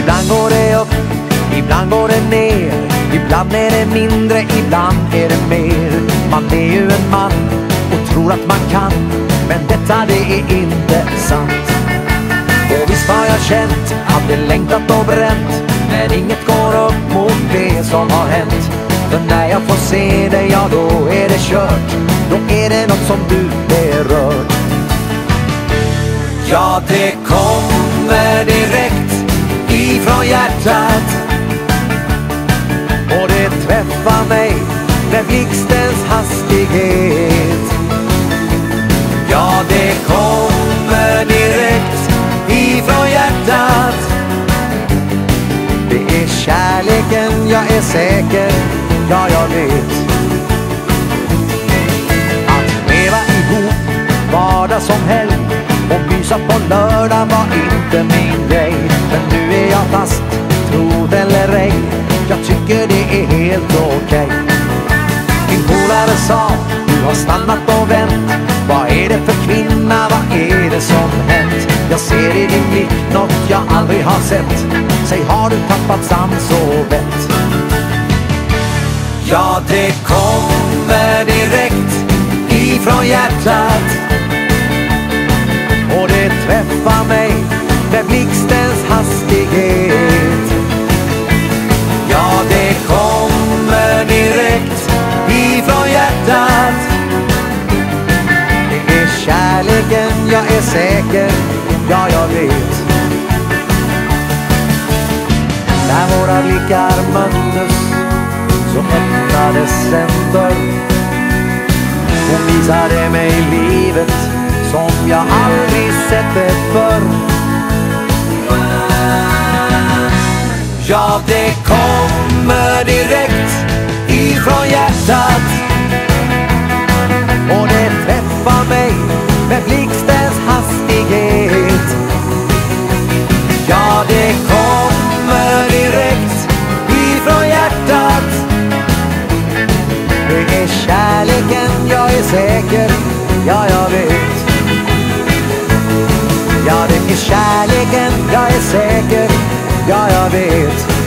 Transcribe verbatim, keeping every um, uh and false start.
Ibland går det upp, ibland går det ner. Ibland är det mindre, ibland är det mer. Man är ju en man och tror att man kan, men detta det är inte sant. Och visst har jag känt, hade längtat och bränt, men inget går upp mot det som har hänt. För när jag får se dig, ja då är det kört. Då är det något som du berört. Ja, det kommer direkt ifrån hjärtat, och det träffar mig med blixtens hastighet. Ja, det kommer direkt ifrån hjärtat. Det är kärleken, jag är säker, ja jag vet. Att leva ihop, vardag som helg, och mysa på lördag var inte min grej. Men nu är jag fast, tro det eller ej, jag tycker det är helt okej. Min polare sa, du har stannat och vänt. Vad är det för kvinna, vad är det som hänt? Jag ser i din blick något jag aldrig har sett. Säg, har du tappat sans och vett? Ja, det kommer direkt ifrån hjärtat, och det träffar mig med blixtens hastighet. Ja, det kommer direkt ifrån hjärtat. Det är kärleken, jag är säker, ja jag vet. När våra blickar möttes så öppnades en dörr. Hon visade mig livet som jag aldrig sett det förr. Ja, det kommer direkt ifrån hjärtat, och det träffar mig med blixtens hastighet. Ja, det kommer direkt ifrån hjärtat. Det är kärleken, jag är säker, ja jag vet. Ja, det är kärleken, jag är säker, ja jag vet.